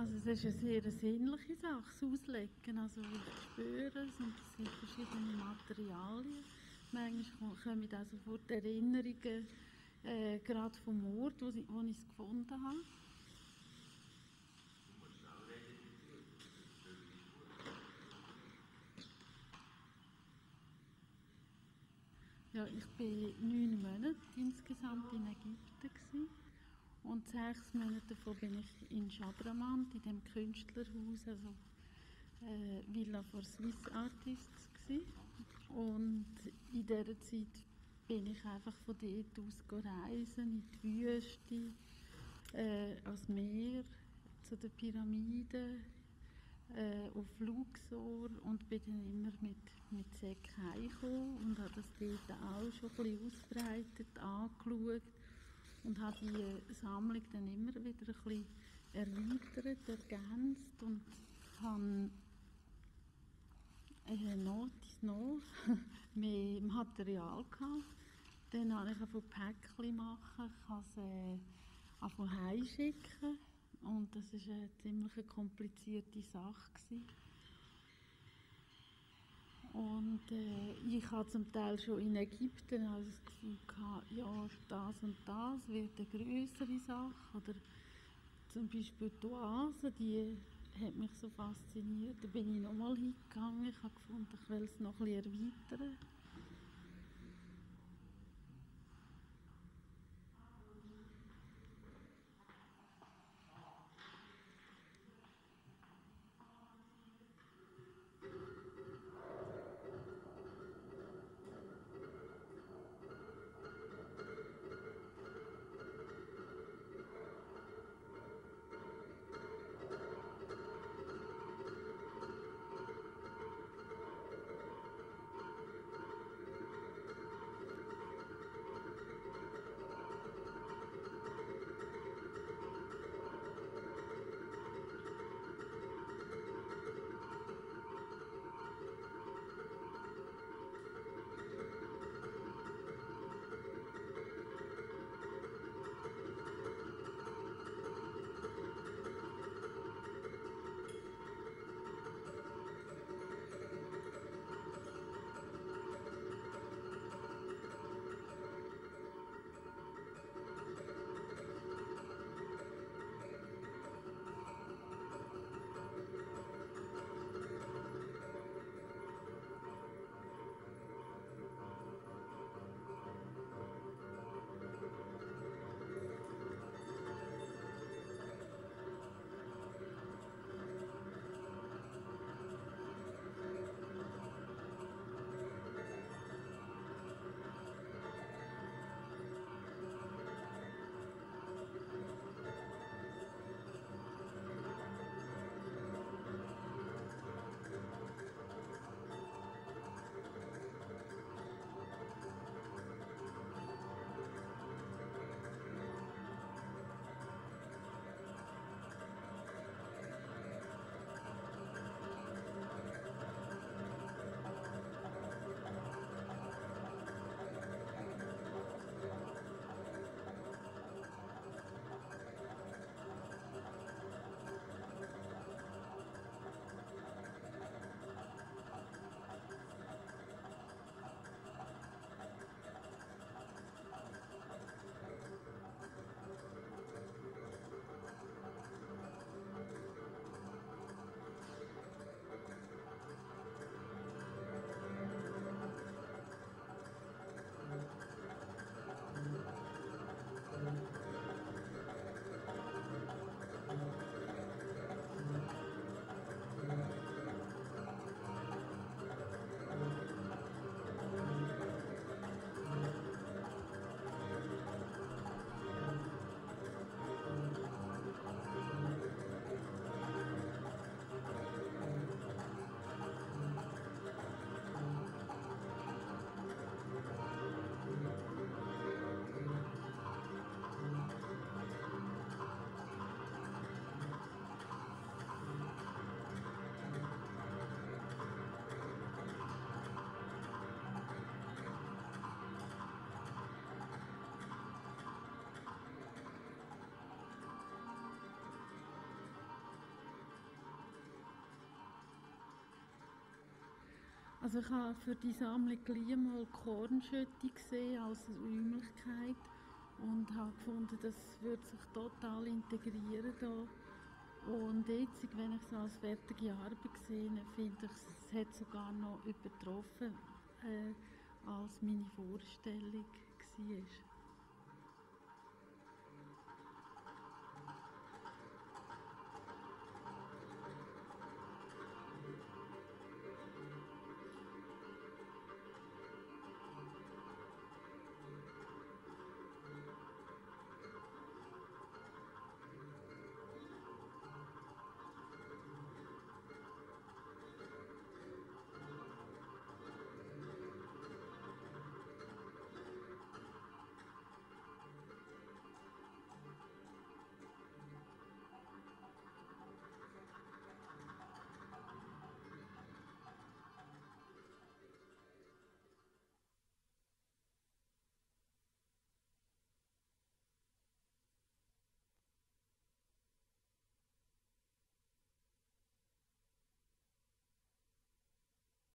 Also es ist eine sehr sinnliche Sache, das Auslegen. Also ich spüre es und es sind verschiedene Materialien. Manchmal kommen auch sofort Erinnerungen, gerade vom Ort, wo ich es gefunden habe. Ja, ich war 9 Monate insgesamt in Ägypten gewesen. Und 6 Monate davon bin ich in Chabramand, in dem Künstlerhaus, also Villa for Swiss Artists gewesen. Und in dieser Zeit bin ich einfach von dort aus reisen, in die Wüste, ans Meer, zu den Pyramiden, auf Luxor und bin dann immer mit Säcken heimgekommen und habe das dort auch schon ein bisschen ausbreitet, angeschaut und habe die Sammlung dann immer wieder ein bisschen erweitert, ergänzt und habe noch mehr Material gehabt. Dann habe ich angefangen Päckchen machen, ich habe es angefangen heimschicken und das war eine ziemlich komplizierte Sache gewesen. Und ich hatte zum Teil schon in Ägypten also das Gefühl gehabt, ja, das und das wird eine größere Sache. Oder zum Beispiel die Oase, die hat mich so fasziniert. Da bin ich nochmal hingegangen. Ich habe gefunden, ich will es noch ein bisschen erweitern. Also ich habe für die Sammlung gleich mal Kornschütte gesehen als Räumlichkeit und habe gefunden, das würde sich total integrieren da. Und jetzt, wenn ich es als fertige Arbeit sehe, finde ich, es hat sogar noch übertroffen, als meine Vorstellung war.